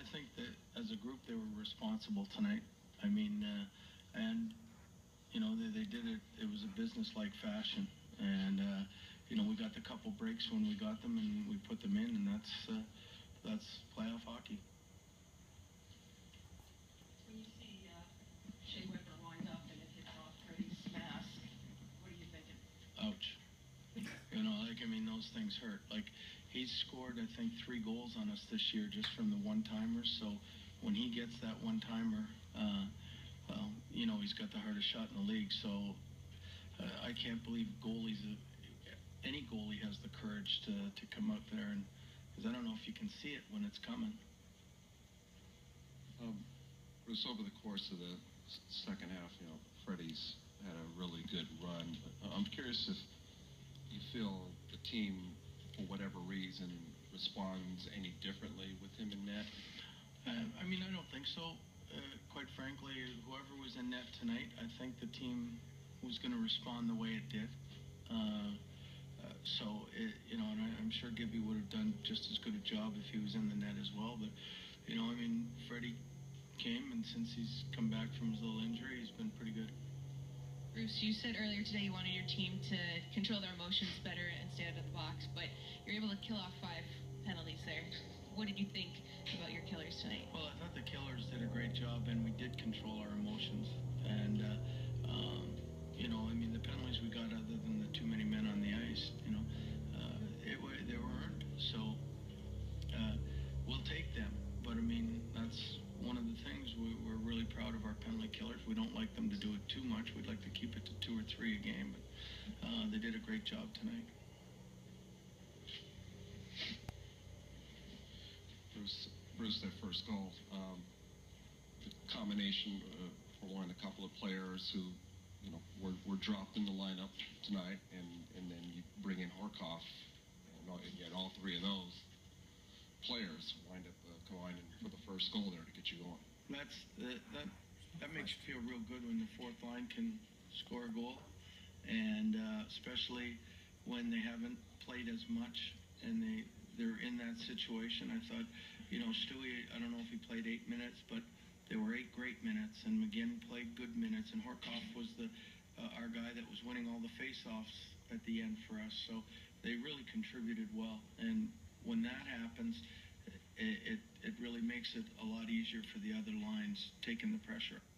I think that as a group they were responsible tonight. I mean, and you know they did it. It was a business-like fashion, and you know we got the couple breaks when we got them, and we put them in, and that's playoff hockey. When you see Shea Weber wind up and it hits off Freddie's mask, what are you thinking? Ouch. You know, like, I mean, those things hurt. Like, he's scored, I think, 3 goals on us this year just from the one-timers. So when he gets that one-timer, well, you know, he's got the hardest shot in the league. So I can't believe any goalie has the courage to come out there, and because I don't know if you can see it when it's coming. Bruce, over the course of the second half, you know, Freddie's had a really good run. I'm curious if you feel the team, for whatever reason, responds any differently with him in net? I mean, I don't think so. Quite frankly, whoever was in net tonight, I think the team was going to respond the way it did. You know, and I'm sure Gibby would have done just as good a job if he was in the net as well. But, you know, I mean, Freddie came, and since he's come back from his little injury, he's been pretty good. Bruce, you said earlier today you wanted your team to control their emotions better and stay out of the box, but you're able to kill off 5 penalties there. What did you think about your killers tonight? Well, I thought the killers did a great job, and we did control our emotions. And, you know, I mean, the penalties we got other than the too many men on the ice, you know, they were earned. So we'll take them. But, I mean, that's one of the things. We're really proud of our penalty killers. We don't like them to do it too much. We'd like to keep it to 2 or 3 a game. But they did a great job tonight. Bruce, that first goal, the combination for one, a couple of players who, you know, were dropped in the lineup tonight, and then you bring in Horkoff, and yet all 3 of those players wind up combining for the first goal there to get you going. That makes you feel real good when the 4th line can score a goal, and especially when they haven't played as much and they're in that situation. I thought, you know, Stewie, I don't know if he played 8 minutes, but there were 8 great minutes, and McGinn played good minutes, and Horkoff was our guy that was winning all the face-offs at the end for us. So they really contributed well, and when that happens, it really makes it a lot easier for the other lines taking the pressure.